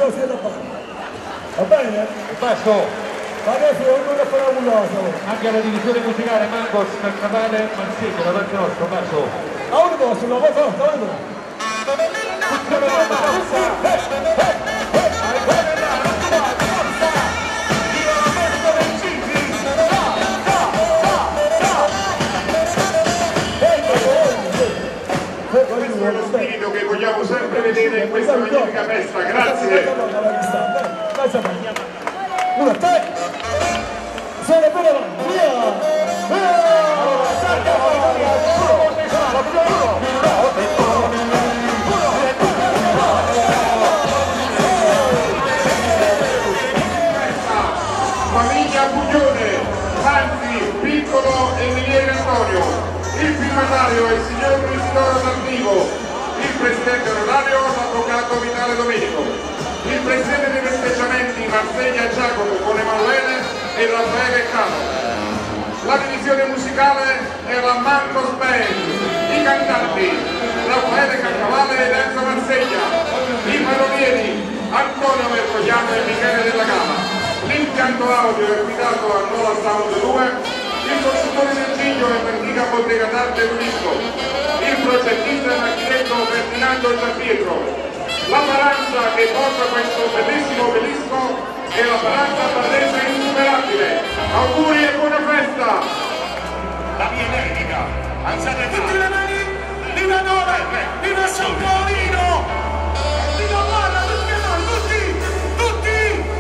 lo siete a fare. Va bene? Basso. Adesso ognuno farà un cosa. Anche alla divisione musicale Mangos, Carnavale, Mansegno, da parte nostra, Basso. A uno posto, no, vai forza, vai. Lo spirito che vogliamo sempre vedere in questa magnifica festa, grazie. Una, tre, sono per avanti, Famiglia Puglione, Fanzi, Piccolo e Miliere Antonio, il firmatario è il signor Isidoro D'Arrivo, il presidente onorario l'avvocato Vitale Domenico, il presidente dei festeggiamenti Marseglia Giacomo con Emanuele e Raffaele Cano. La divisione musicale è la Marcos Band, i cantanti Raffaele Carnavale ed Enzo Marseglia, i parolieri Antonio Mercogliano e Michele Della Gama. L'impianto audio è guidato a Nola Sound 2, il costruttore del Giglio è l'antica bottega d'arte Lunisco, il progettista è l'architetto Ferdinando Giampietro. La paranza che porta questo bellissimo obelisco è la paranza barrese insuperabile. Auguri e buona festa! La mia energia, alzate tutte le mani, viva Nove, viva San Paolino, viva Guarda, tutti noi, tutti!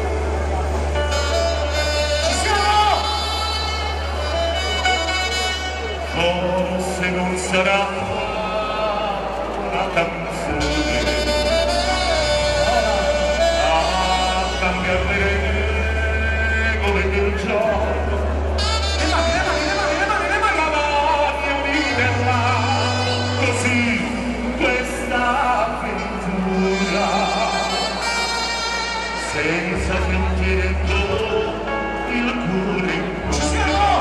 Ci siamo! Forse non sarà una canzone a cambiare le regole del gioco. Le mani, univerla, così questa avventura, senza sentire il cuore. Ci siamo!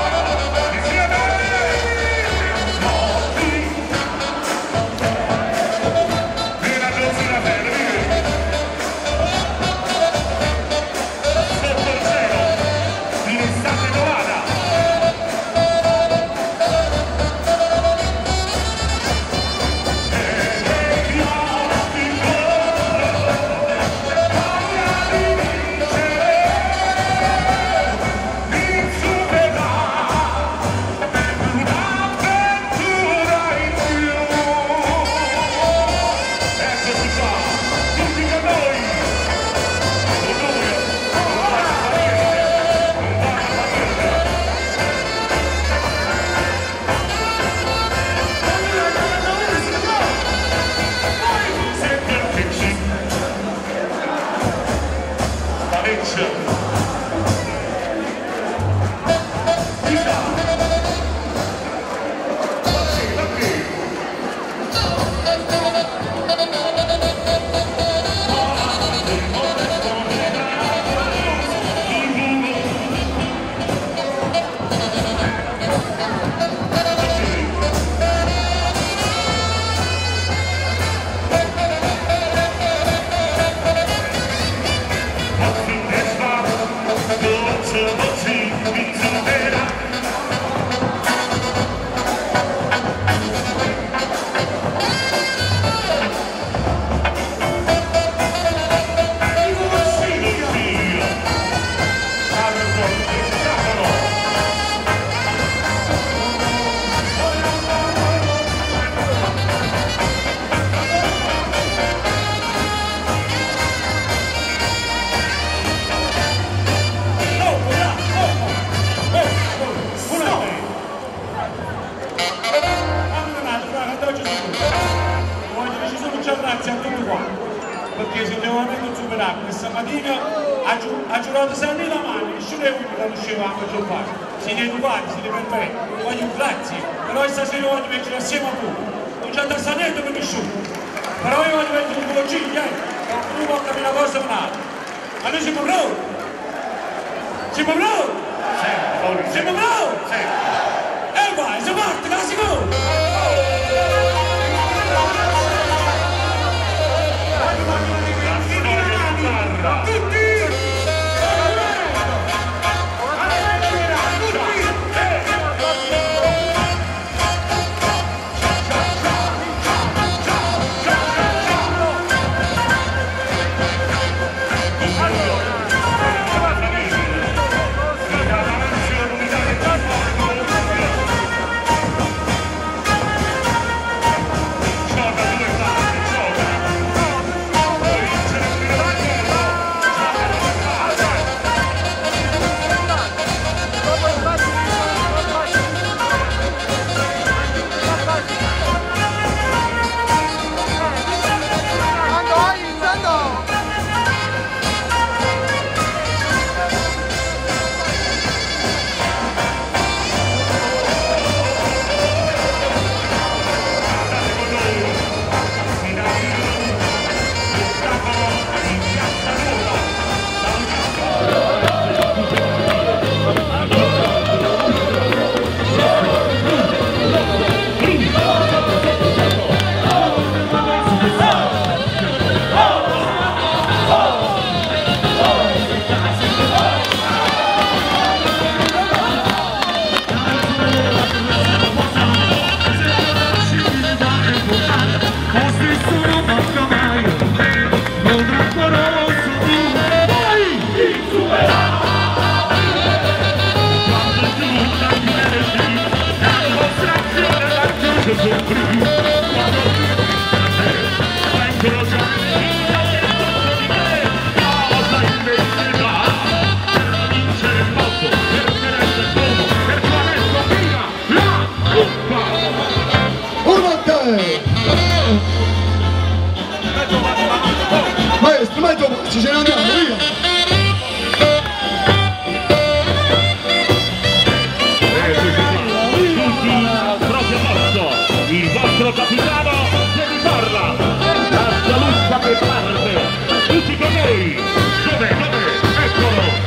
Perché se devo andare superato questa mattina ha giurato Sanni la mano, nessuno è venuto quando uscivamo a giocare. Siete educati, siete perfetti, voglio grazie, però stasera voglio mettere assieme a voi. Non c'è da sanetto per nessuno. Però io voglio mettere un po' ciglia, non può capire una cosa o un'altra. Ma noi siamo bravi! Siamo bravi! Siamo bravi! E vai, si parte, la sicuro! La storia del ragazzi, ce ne andiamo, via! Tutti al proprio posto, il vostro capitano che vi parla, la saluzza che parte, tutti con noi, dove, eccolo!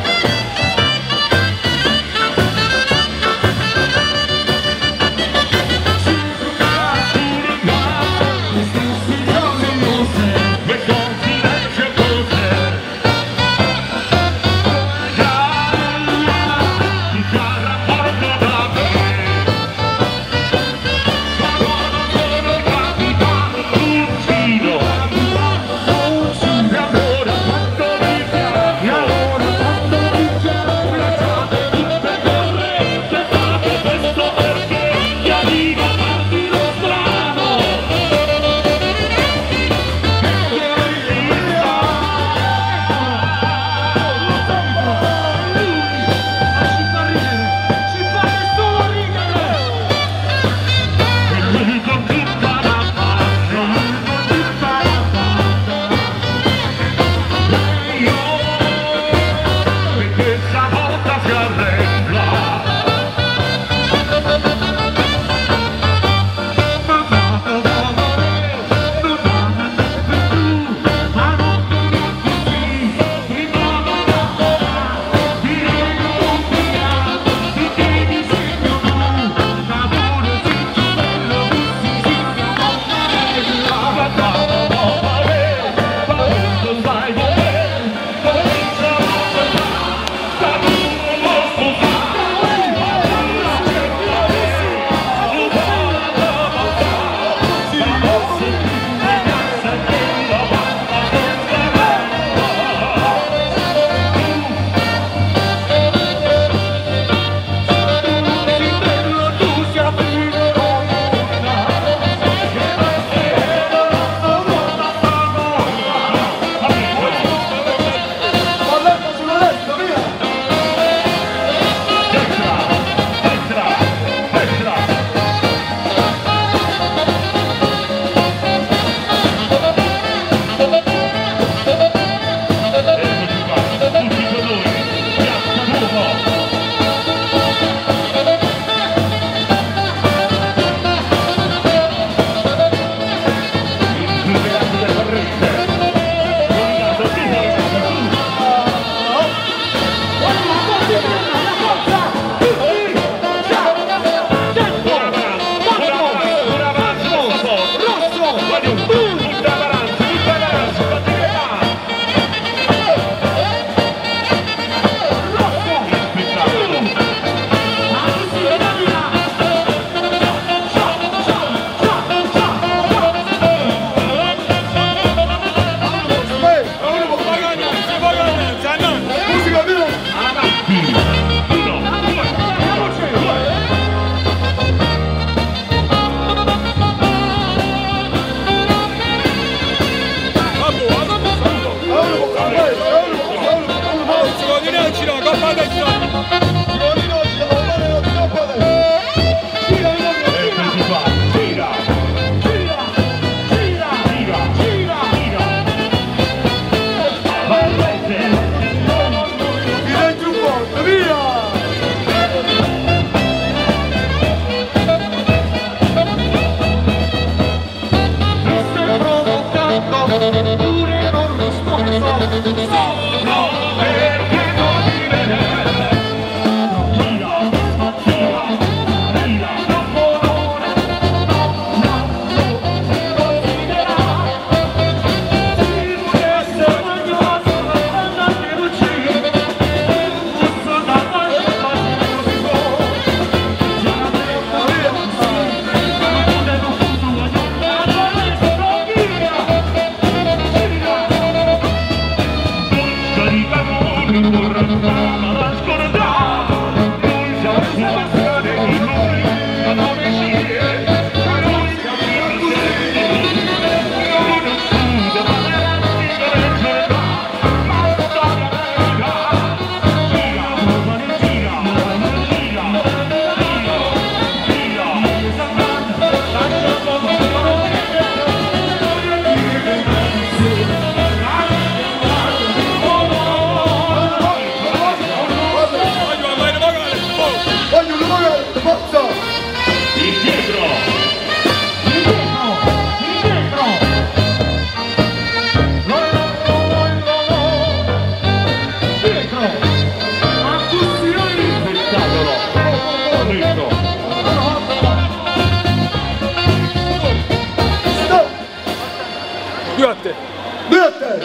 Due a te. Due a te.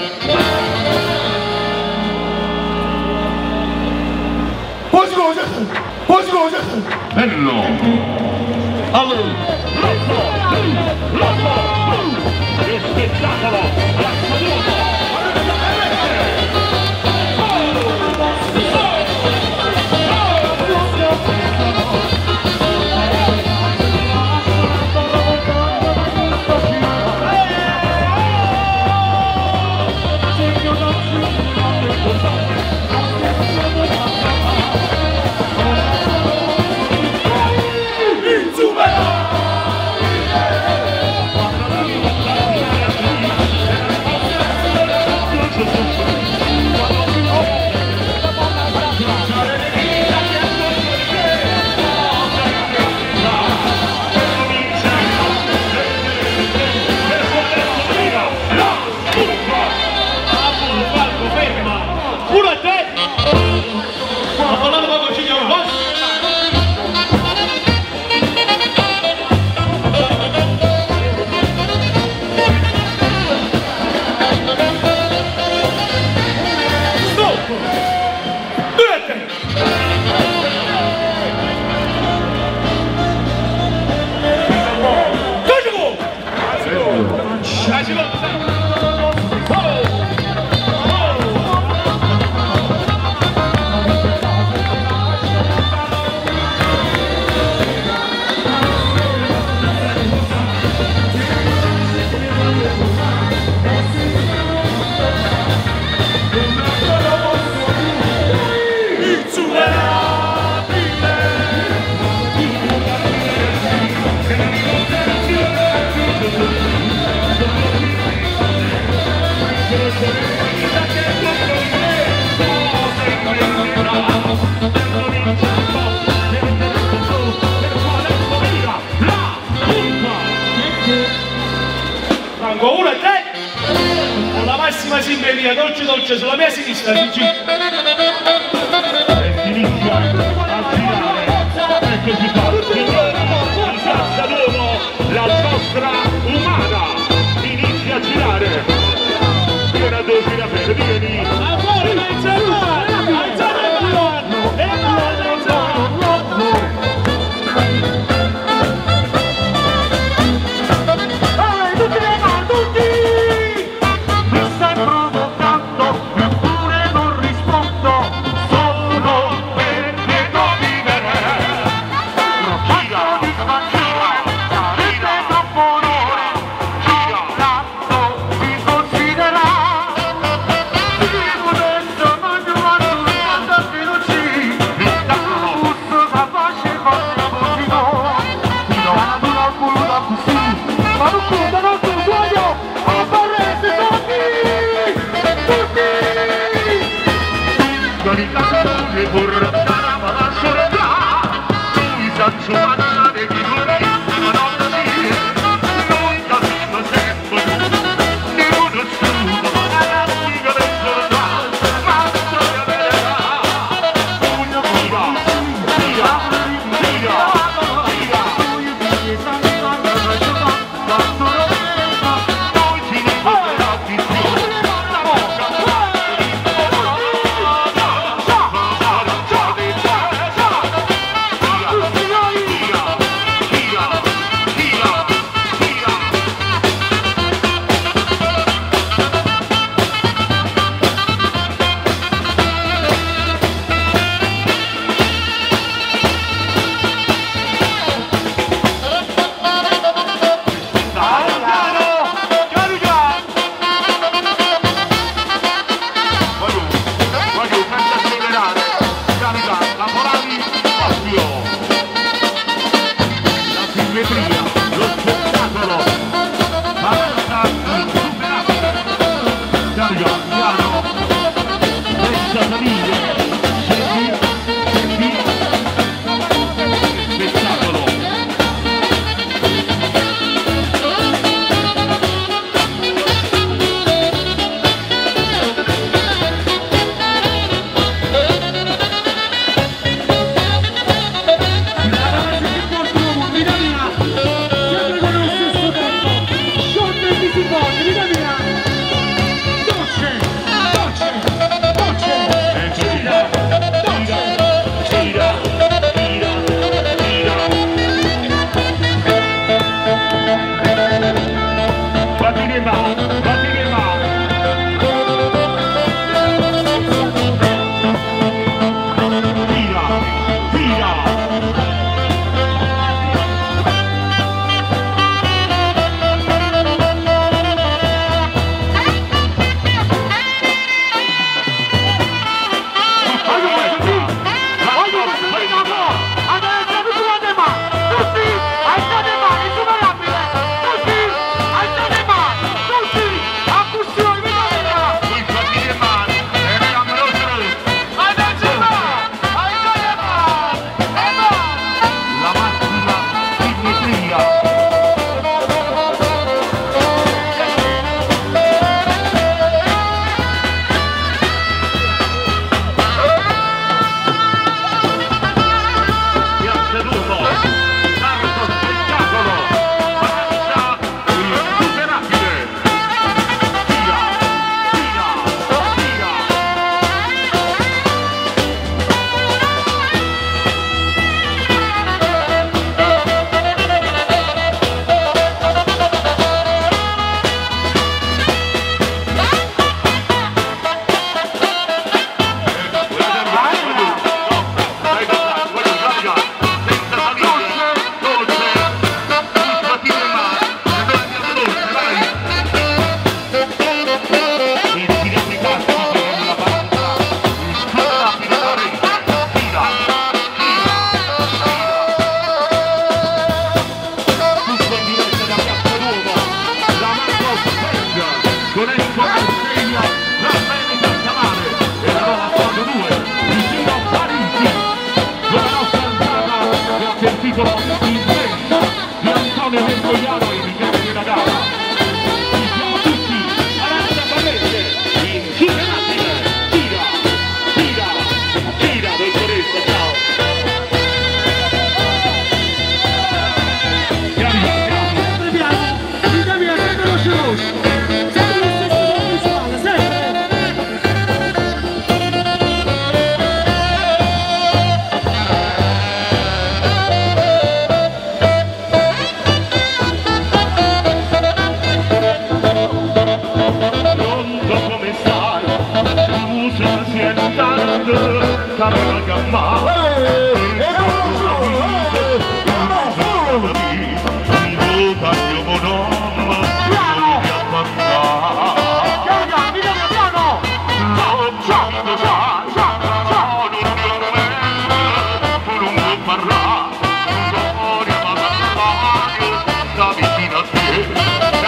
Posi. Bello. Allora, Lotto. Che spettacolo. Franco 1 e 3 con la massima simpatia, dolce sulla mia sinistra, Gigi. E inizia a girare, eccoci qua, di Piazza Duomo, la nostra umana inizia a girare, piena dose da bere, vieni. camera chiamava mi taglio monoma non mi appannà piano non può parlare storia ma da vicino a te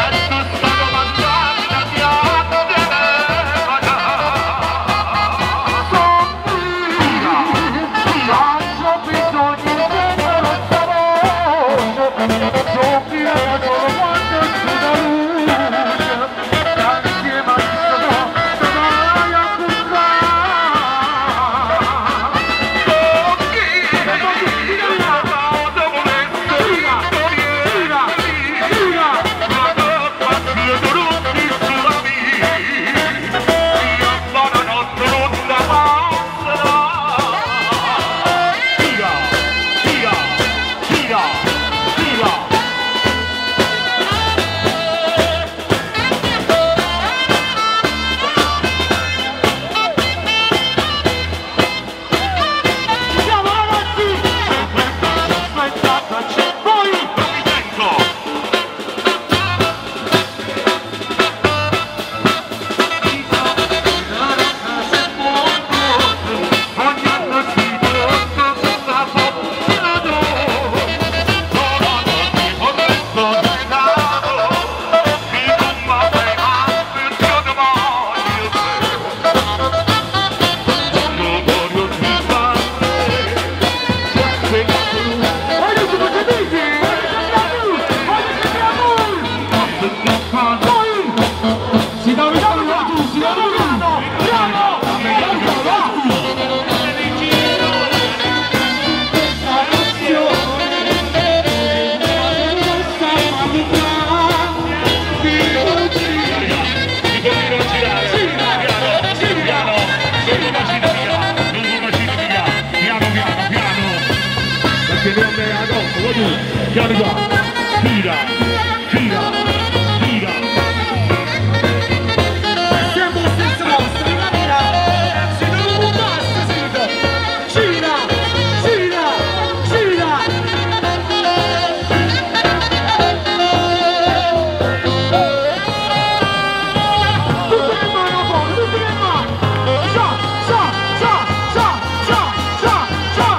Piano qua, gira, gira, gira. Siamo senza mostra, la mira. Se non basta, sento. Gira, gira, gira. Tutte le mani a fuoco, tutte le mani. Già, già, già, già, già, già, già.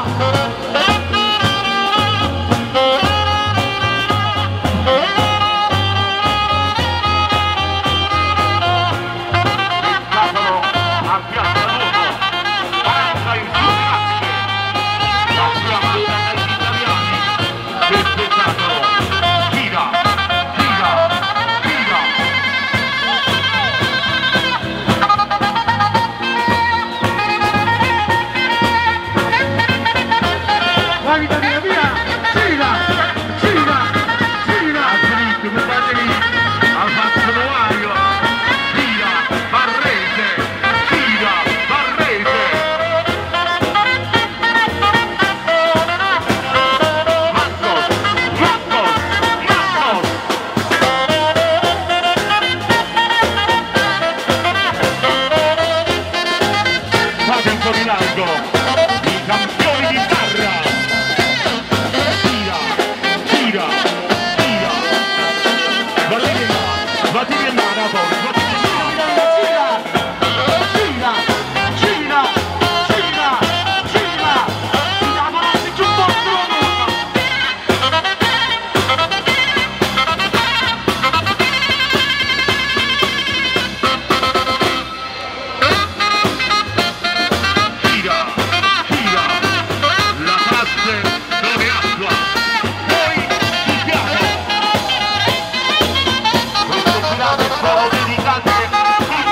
Solo dedicate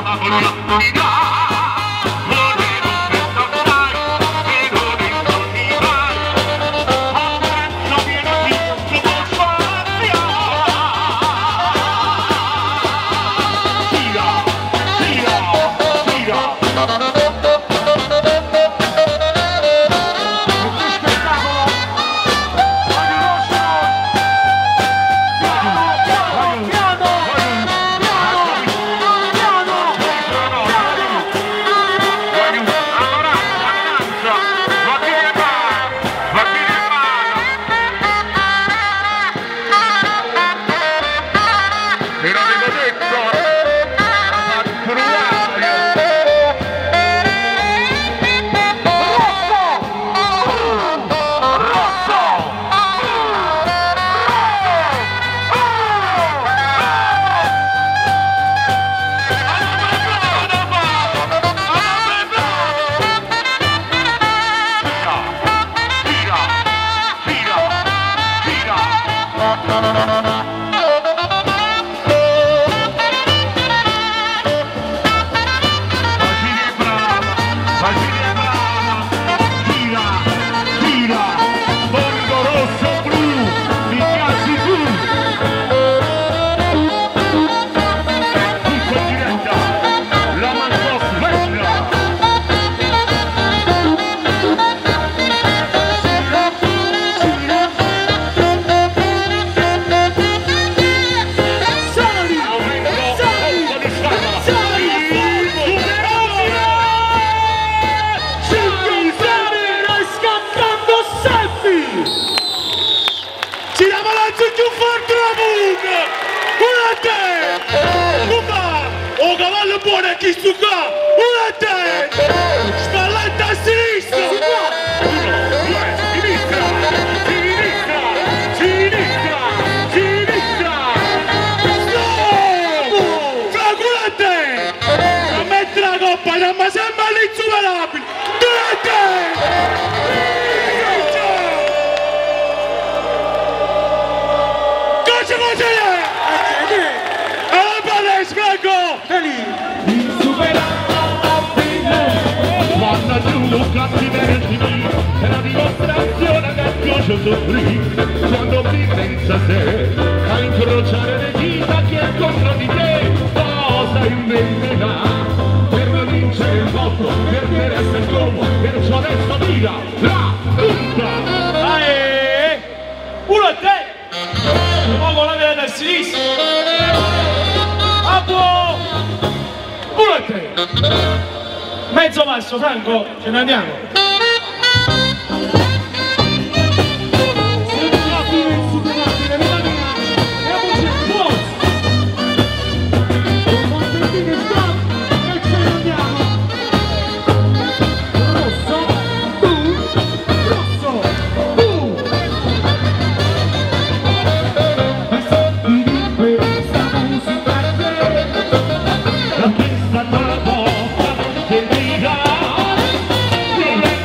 buona chi su qua, una a te, spalletta a sinistra, sinistra, stop, fragula a te, a mettere la coppa, non mi sembra l'insuperabile, due a te. È la dimostrazione che io soffrì quando mi pensa te a incrociare le dita che è contro di te cosa inventerà per non vincere il voto per essere l'uomo perciò adesso tira la punta uno a te non con la vela da sinistra a buono uno a te mezzo passo Franco ce ne andiamo. la pista dalla porta che dirà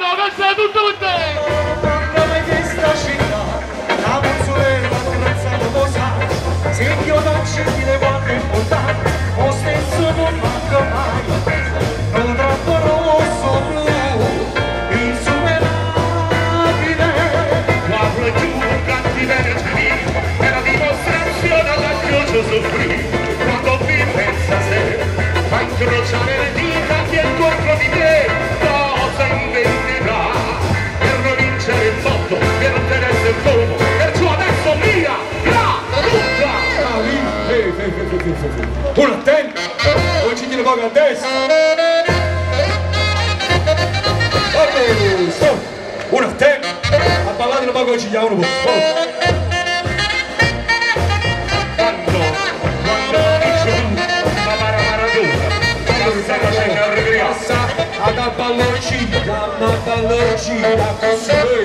questa è tutto per te! Guardami questa città, la pensolera attraversata cosa, se io t'accetti quanto è importante, lo stesso non manca mai, non troppo rosso blu, insuperabile. Quando è giù cattiveria è la dimostrazione all'angioso soffrire, quando vi pensa se fa incrociare le dita chi è contro di me, cosa inventerà per non vincere il botto, per non tenersi il colpo, perciò adesso via, la tutta! Un attento, non ci tiene poco a destra. Oh, stop, un attento, a ballare un poco ci chiamano un po'. Quando dice una maradona, quando stai facendo il rigrassa, ad a balloncina, così.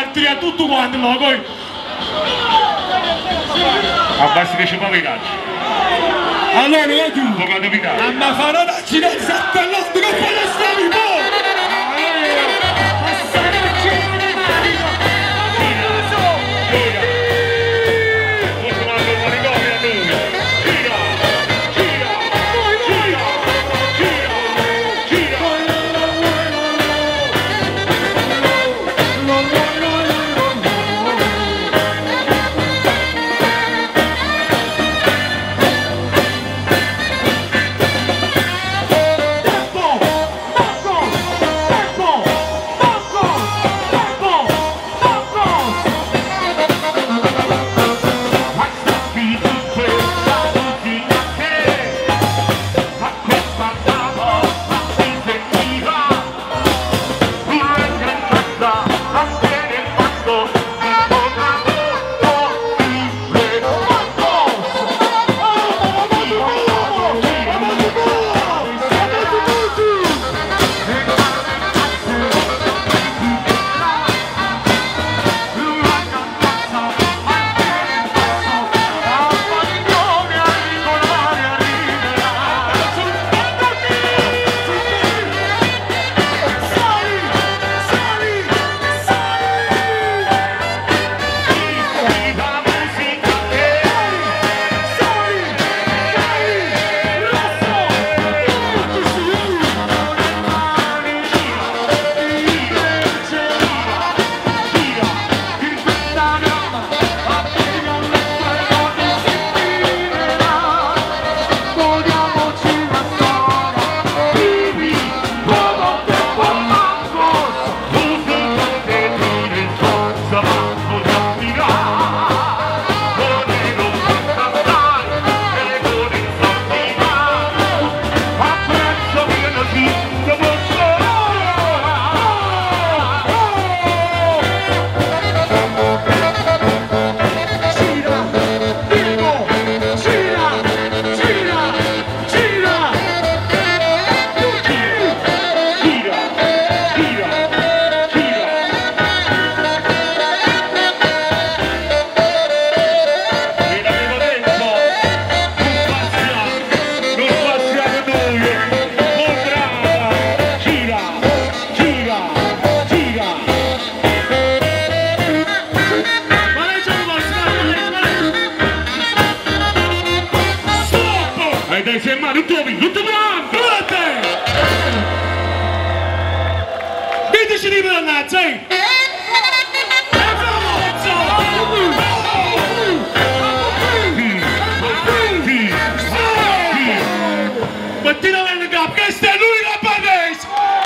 batteria tutto quanto, no, poi... Abbassi che ci fa i calci. Allora, io giù. Lo vado a picare. Ma farò da cinese a Pellotto, che poi lo stavi poi! Dai, sei male, tutto quanto! Diteci di mannaggia, eh! Mattina nel capo, questa è l'unica patese!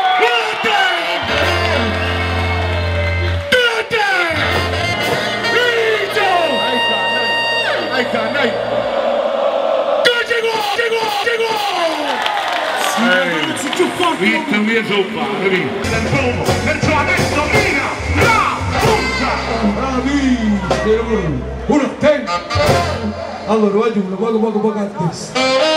Vinto mia zuppa, perciò adesso mira la punta! Bravi! Uno, attento! Allora, vai giù, poco a testa.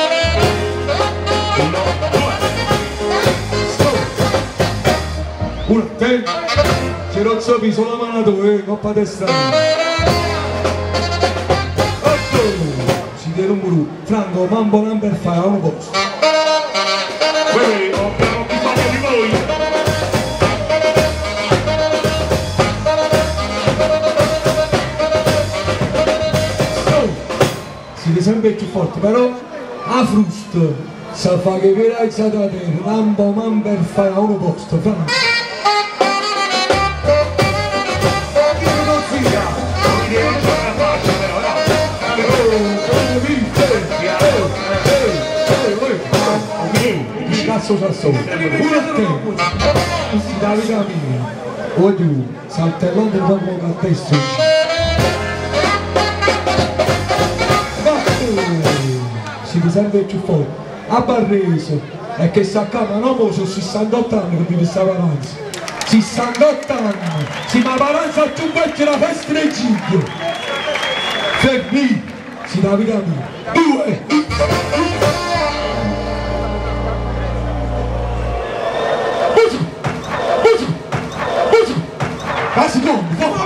Uno, attento! Se non so piso la mano tu, coppa testa. Si deve un guru, Franco, mambo number 5, a uno posto. Ho bisogno di voi! Siete sempre più forti, però a frusta sa fa che per alzata la terra, mambo number 5 a uno posto, Franco. Cazzo sassone, pure a te, si dà vita mia, oggi saltellando proprio a testo. Si serve più forte, a Barreso, è che sta qua, ma non sono 68 anni che mi stava avanti, 68 anni, si ma avanza a più vecchio la festa del Giglio, fermi, si dà vita mia, 2. Quasi tombi,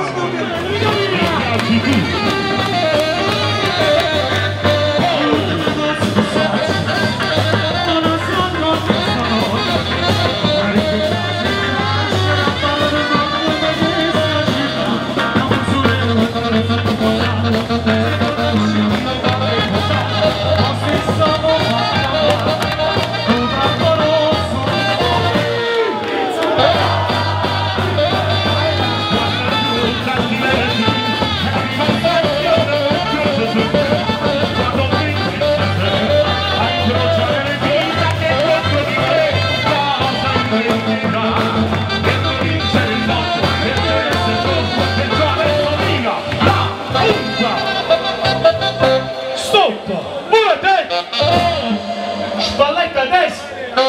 destra.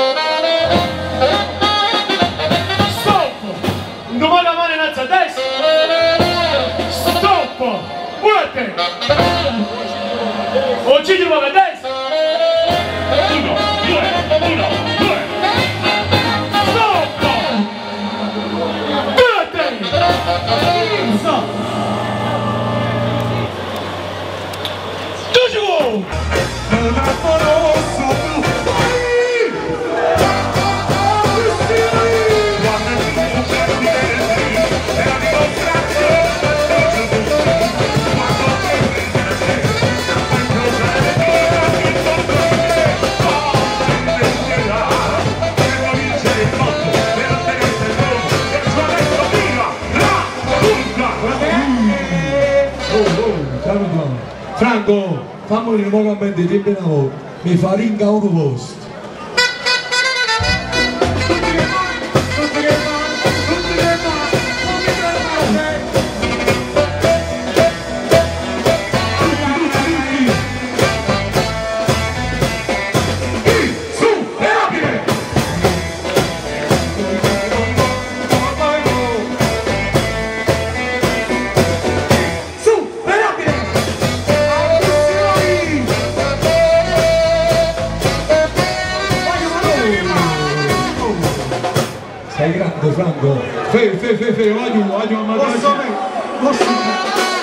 Stop. Domani la mano innanzi a destra. Stop. Muovete. Oggi ti muove a destra. 1, 2, 1, 2. Stop. Muovete. Stop. Franco, fammi un po' di tempo una volta, mi fa ringa un posto. Sei grande Franco, voglio a magari.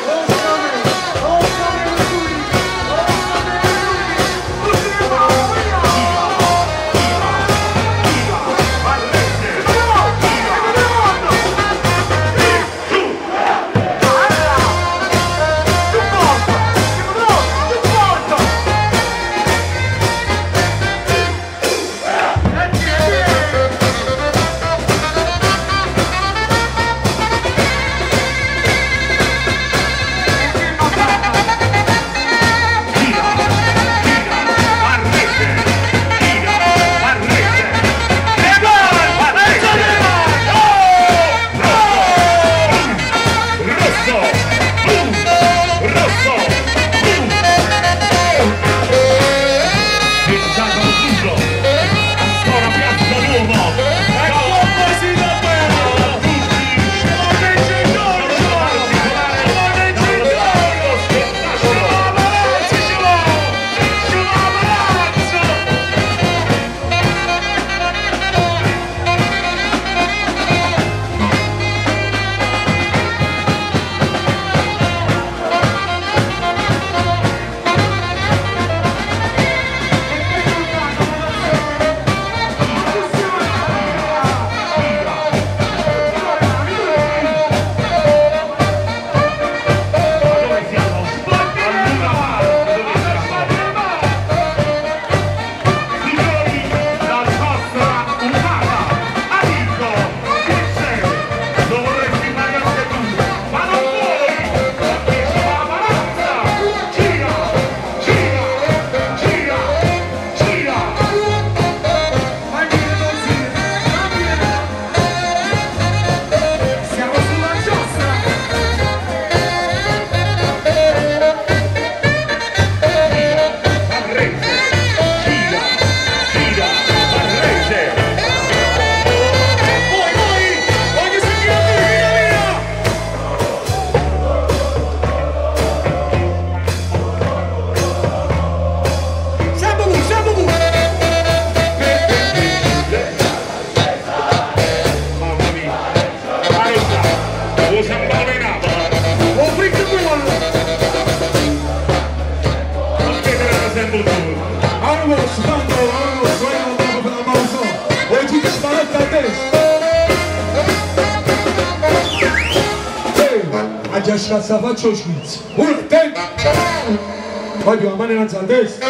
Cazzo faccio schizzo. Uno, tempo! Voglio la mano innanzi a destra.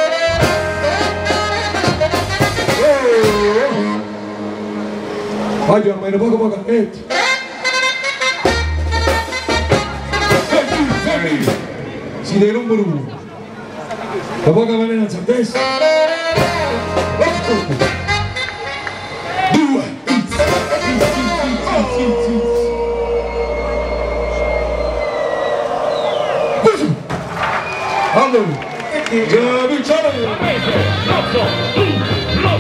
Voglio la mano poco a mettere. Si deve numero uno. La poca mano innanzi a destra. Due. Allora,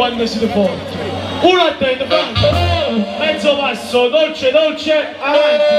quando siete forti. Uno attento, Franco. Mezzo passo, dolce, dolce, avanti.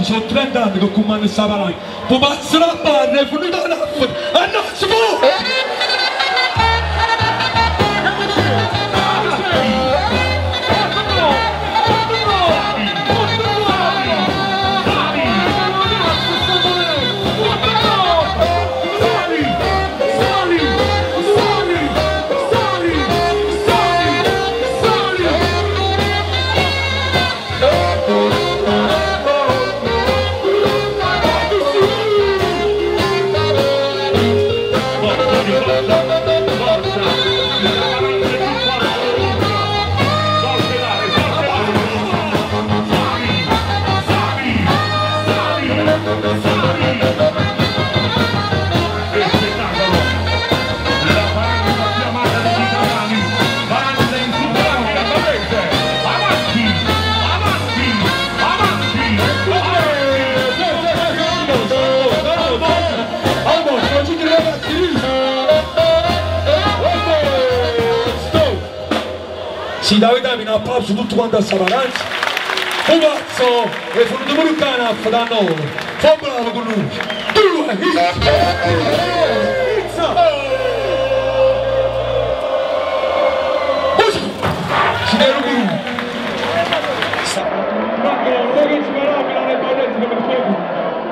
sono 30 anni che comando sta parlando. Poi pazzo la barra, è finita la foto, e non si può! Sì, Davide mi ha applauso tutto quanto a Savaranza. Un pazzo è venuto pure il canappa da noi. Fa bravo con lui. Due, ci devo con lui. Marco, non che ci farà fino alle bollette come fuoco.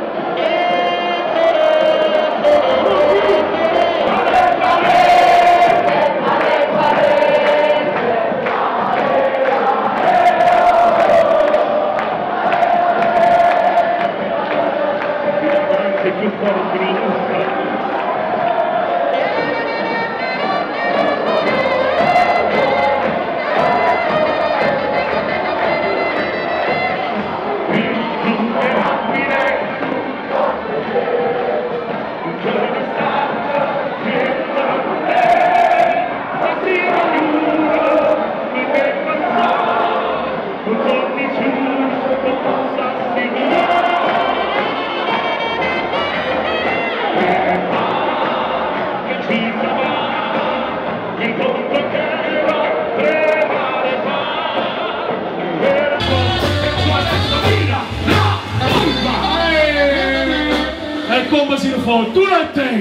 Come si fa? Tu non te!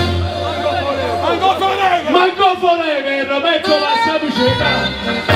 Manco forever! Mezzo passa pucetta!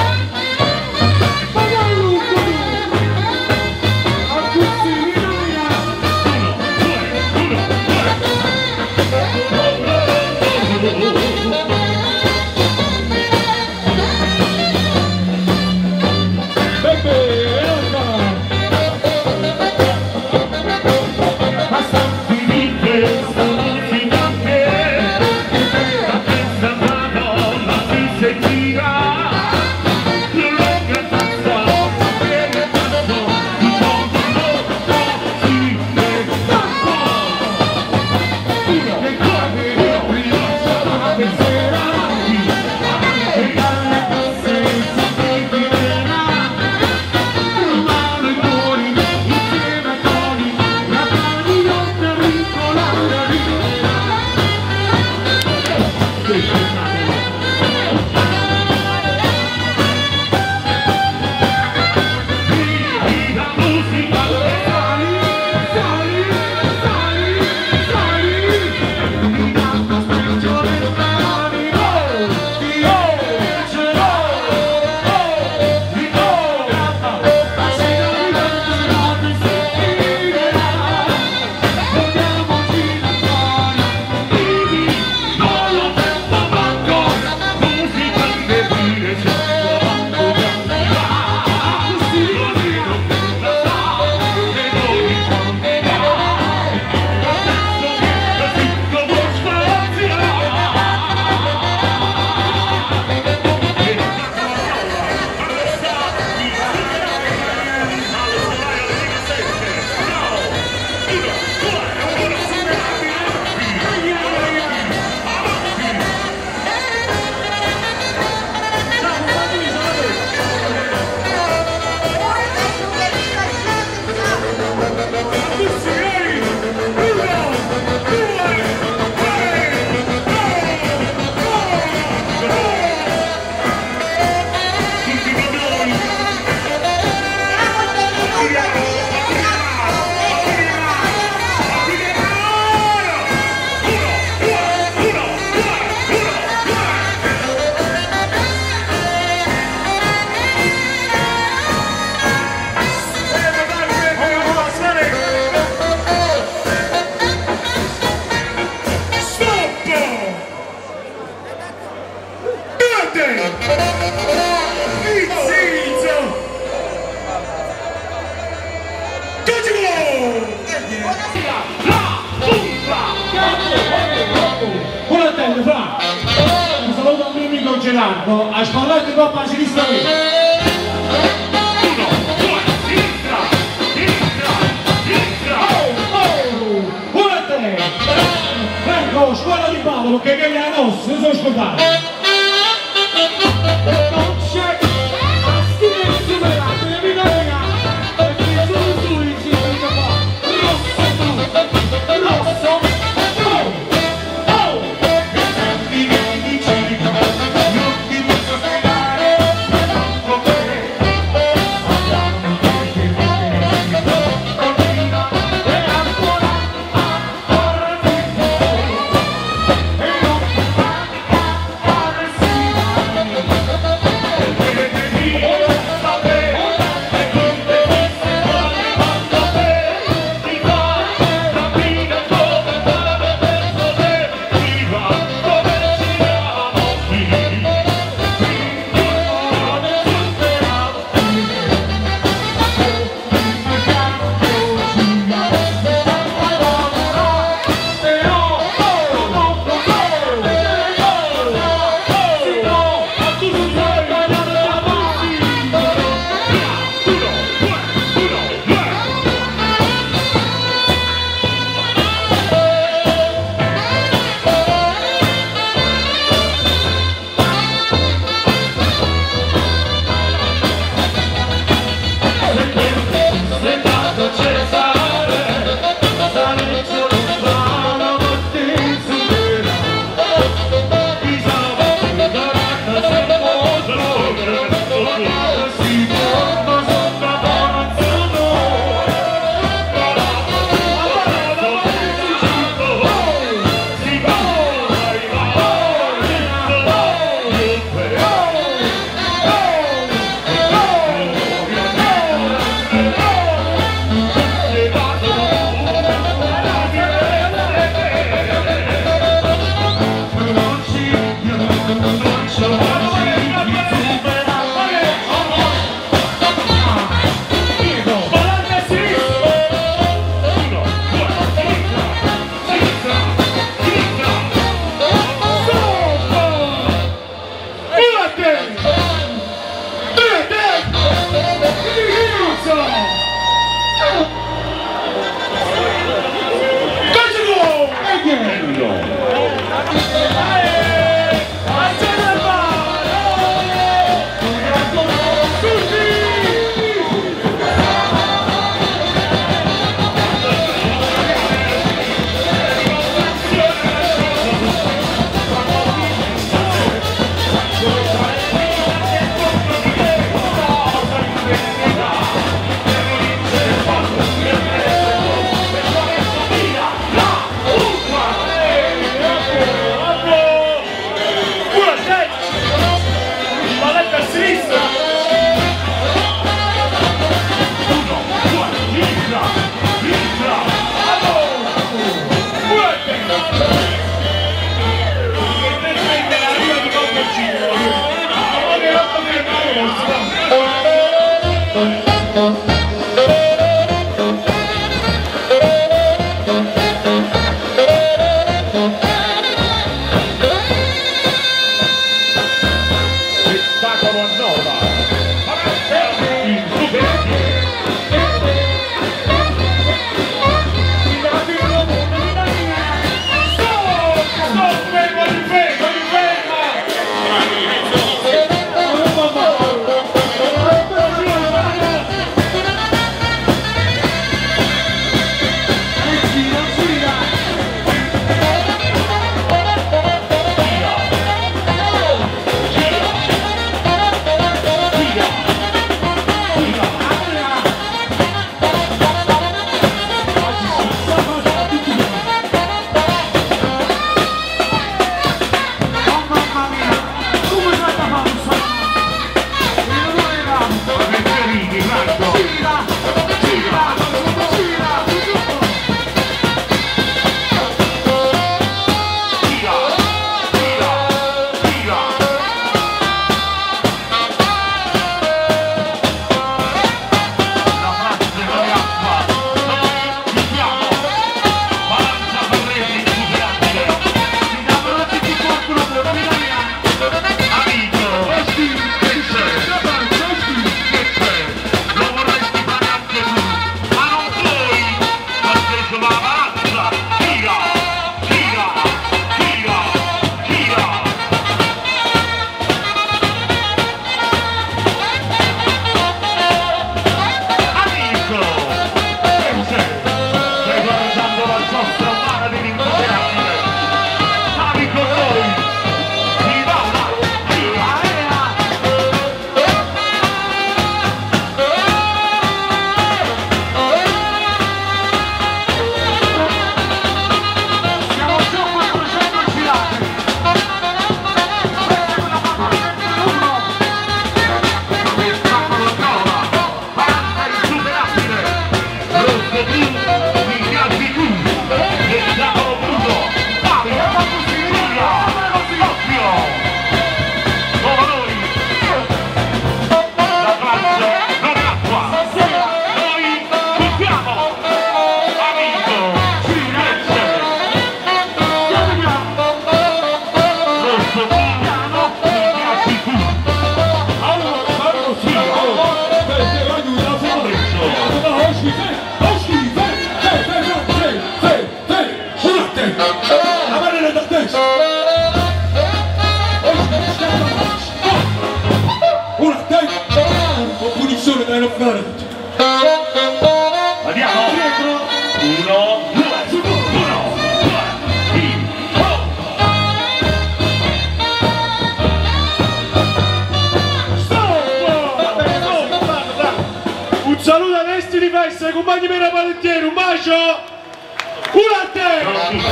Riccardo, ha spallato troppo a sinistra lì. 1, 2, sinistra, sinistra, sinistra. Oh, 1 a 3. Franco, scuola di Paolo, che viene a nos, non so scordare. Non c'è stile superato, e mi dà perché sono tu il circuito qua. Rosso tu, rosso. essere compagni per la pallettiera, un bacio! Un a te!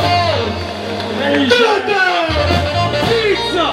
Due a te! Pizza!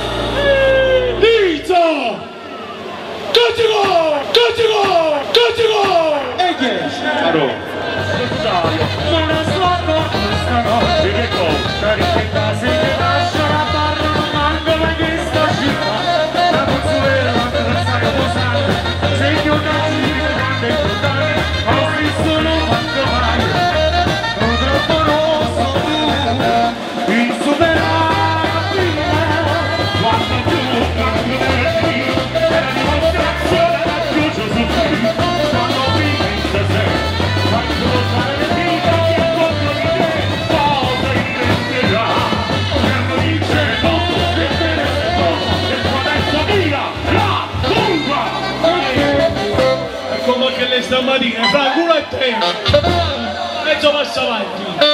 Pizza! Cazzico! Cazzico! Cazzico! E che? Caro. Sono stato questa notte che conta rispetta se ti lascio la barra non manco mai questa città la consuela la saga posante se io cazzo di grande importante ho visto non manco mai sono troppo rosso tu insuperabile Quando più cambio di era dimostrazione da chiuso su qui quando prima in sé quando lo fare le vita che incontro di te cosa inventerà piano di cielo che te ne seco e tu adesso via la curva È come che le stamattina, fra culo a te! Mezzo passo avanti!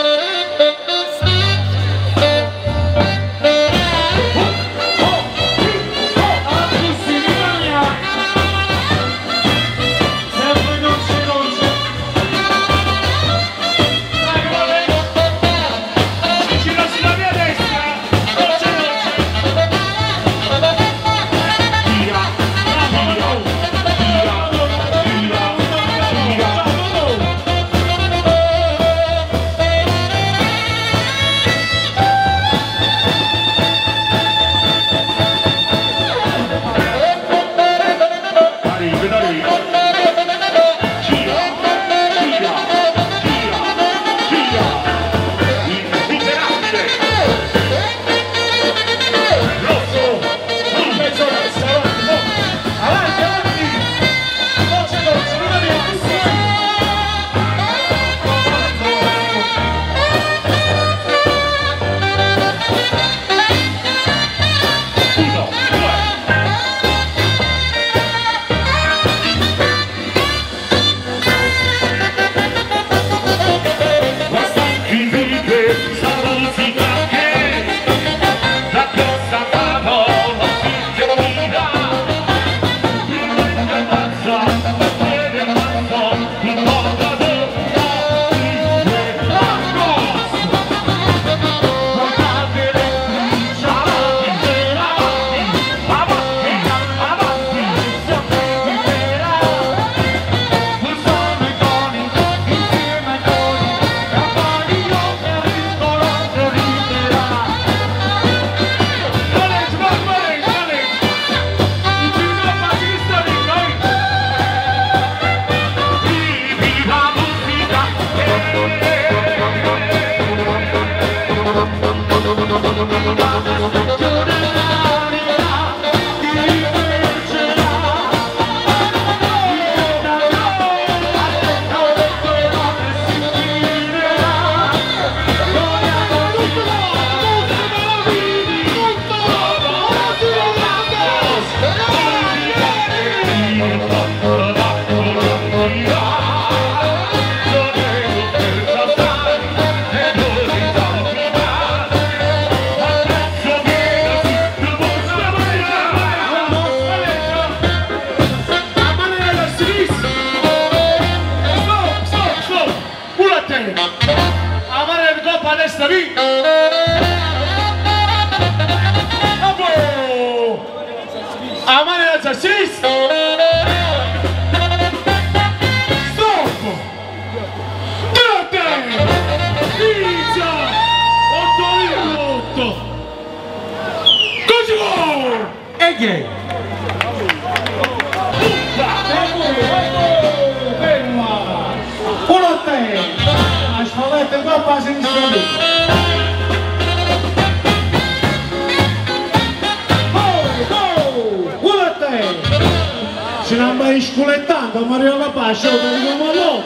Ce n'ha mai sculettando, Mario La Pace, lo dico no.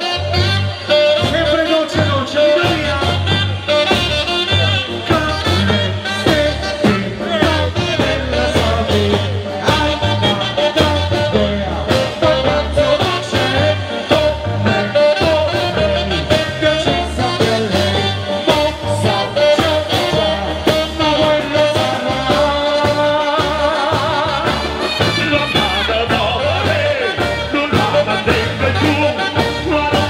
Sempre dolce, via. Non la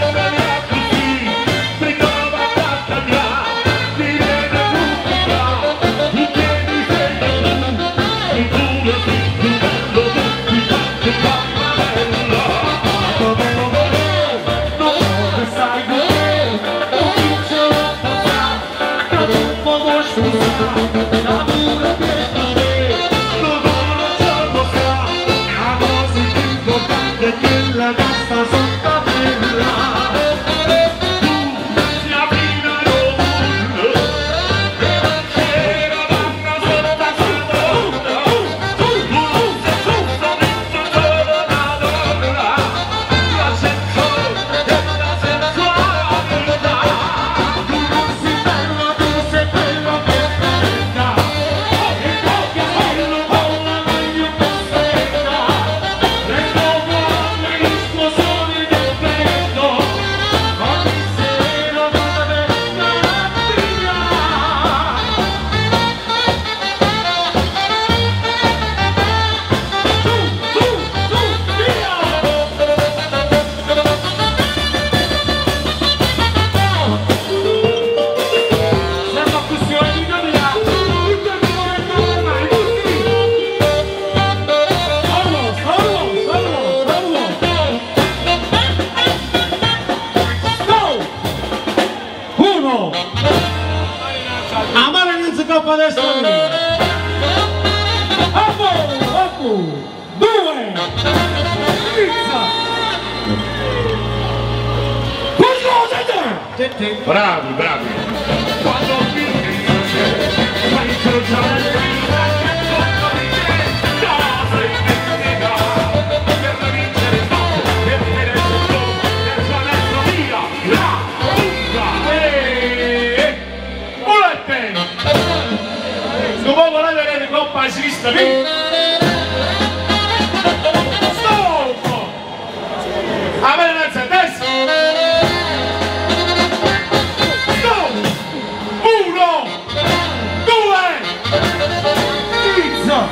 che quella casta sottapella adesso due bravi bravi quando fai incrociare le vita per vincere il mondo per tenere il gol per sua destra via la Bulletin! Non può volare le coppa a sinistra, stop! A venenza a destra! Stop! 1, 2, inizia!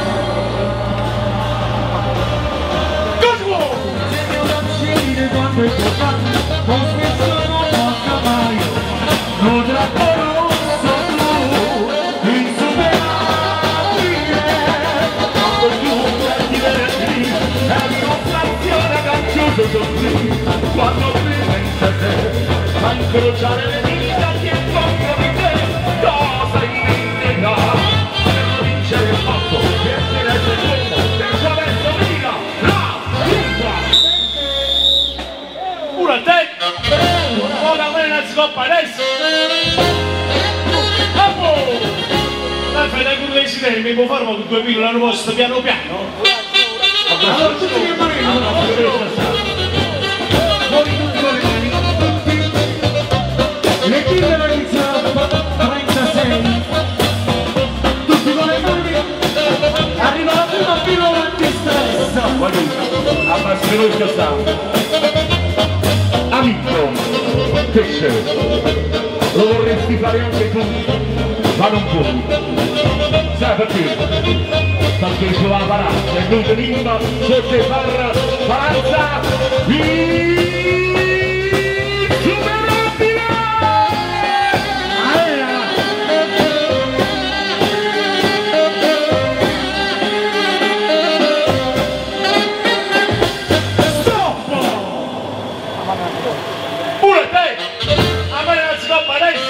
Go! quando è portato con questo non manca mai non rosso tu insuperabile quando tu sei divertì è la dimostrazione che ha chiuso così quando pensa a te a incrociare le dita chi è contro di te cosa indica per vincere il fatto per tenere il tempo per sua verso via la lunga uno a te ora me la scoppa adesso la fai da quello dei sideri mi può fare con 2 pillole al posto piano piano allora tutti che marino fuori tutti con le mani le pillole iniziano 36 tutti con le mani arriva la prima pillola antistress abbassa veloce sta amico pesce lo vorresti fare anche tu ma non puoi sai perché? Perché c'è la parazza e non tenim sotto farra parazza insuperabile pure te a me la scoppa adesso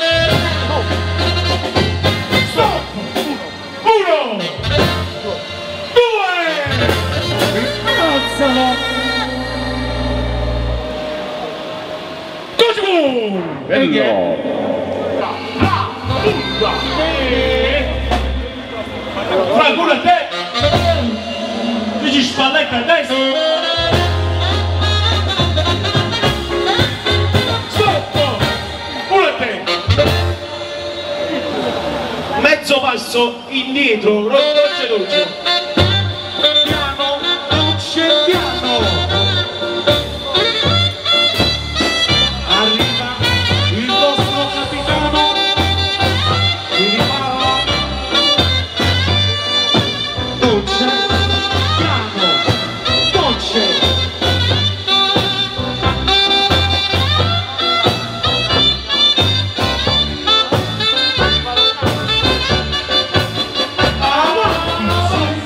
stop 1 2 alzalo bello fra pure te dici spalletta a destra stop pure te mezzo passo indietro dolce piano dolce piano arriva il vostro capitano si ripara dolce piano dolce avanti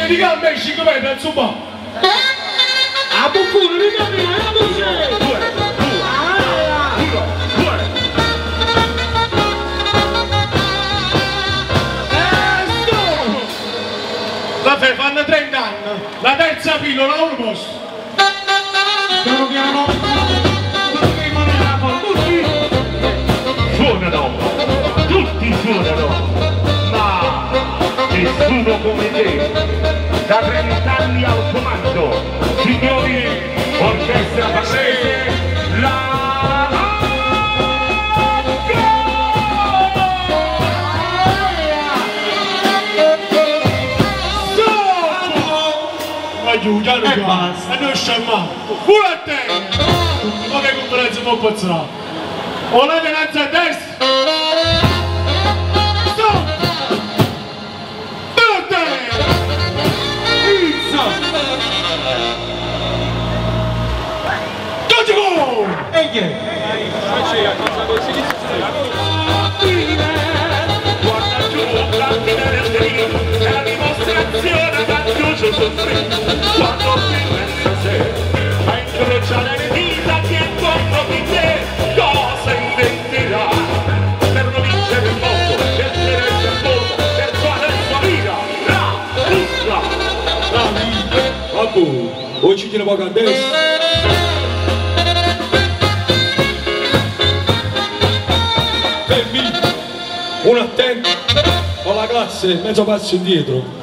Vieni di calma e 5 metri al suo. A buffone, ricammina, la voce! La fe fanno 30 anni, la terza pillola a un posto. Piano piano, tutti in maniera tutti! Suonano, tutti suonano, ma nessuno come te, da 30 anni al comando, signori, orchestra Barrese, la Aiuto, e basta, e non sciamma. Pure a te! Ma che conferenza può passare? O la tenenza a destra? Stop! Pure a te! Pizza! Dodgeball! E che? guarda giù, l'antena del delitto, è la dimostrazione vantaggioso soffrire. Quando pensa a sé, a incrociare le dita che incontro di te, cosa inventerà? Per non vincere il mondo, per tenere il mondo, per fare la sua vita, la vita. Abu, oggi tiene poco a destra. Fermi, uno attento, ho la classe, mezzo passo indietro.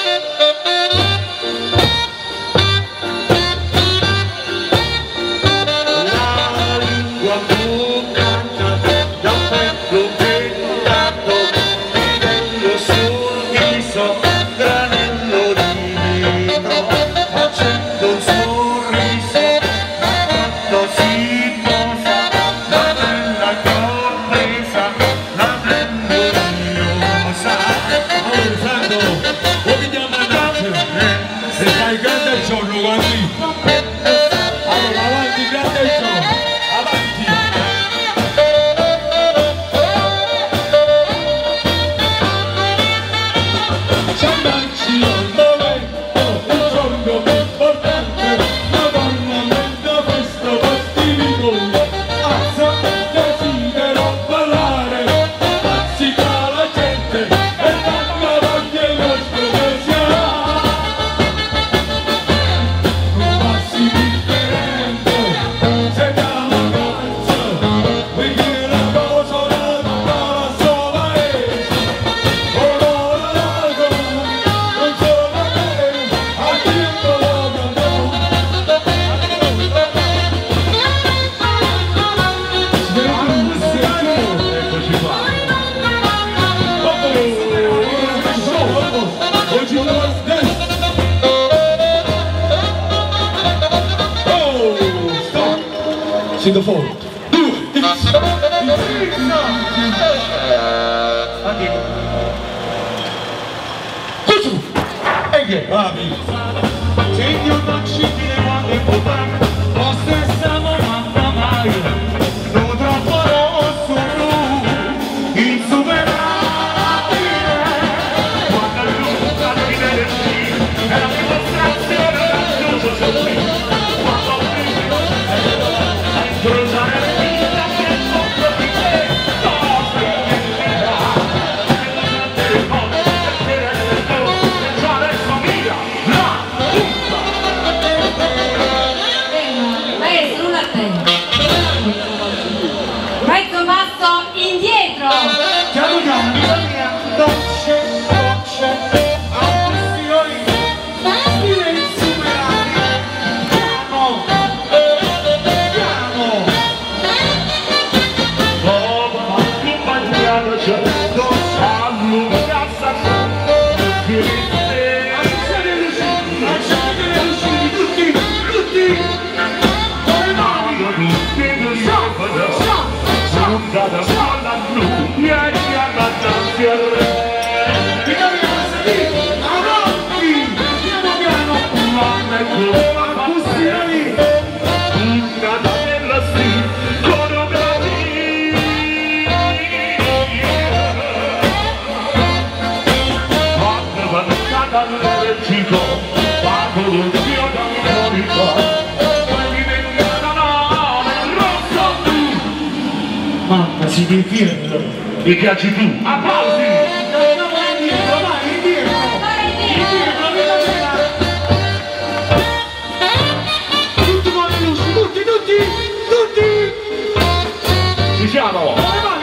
Si da forte. E che? Bravi! Segno tangibile quando è importante, lo stesso mamma mai, non troppo rosso blu, insuperabile. Quando il lupo sta di venerdì, è la dimostrazione del giusto soffrire. Quando incrociare le dita che incontro di te, cosa inventerà? Per il mondo, per tenere il mondo, per fare la sua vita, la tutta! Maestro, un attento. Mezzo passo indietro. Piano piano, dolce, dolce, ambizioni, stile insuperabile, piano, piano, Dopo accompagnato c'è all'unghezza che alzate le luci, tutti, tutti, con le mani, da palla blu, mi hai davanti al re. piano piano, salite, avanti, piano piano, ambizioni, Una bella coreografia. Quando va cantando il cibo Si divide. Mi piaci tu. Applausi! Ci siamo!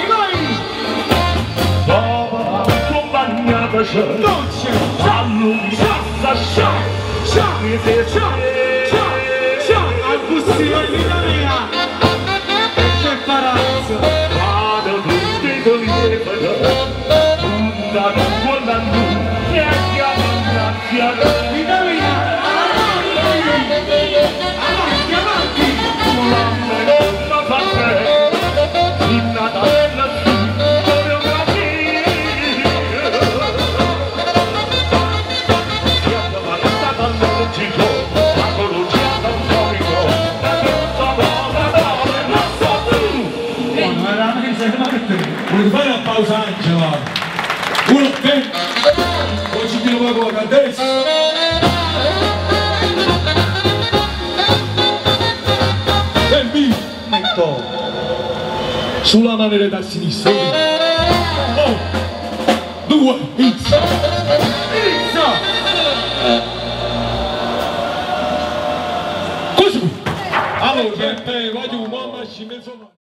Dopo accompagnata c'è all'unità al bussino in vita mia e c'è Parazzo vado tutti i tuoi una buona e chiamata vita mia avanti una parte una bella coreografia siamo andata al logico la conosciata un storico la nostra buona donna non so tu veramente Vuoi fare una pausa Angela? Uno te? Poi ci tiro una cosa adesso. E mi metto sulla maniera da sinistra. 1, 2, inizia! Così! Allora, voglio un uomo a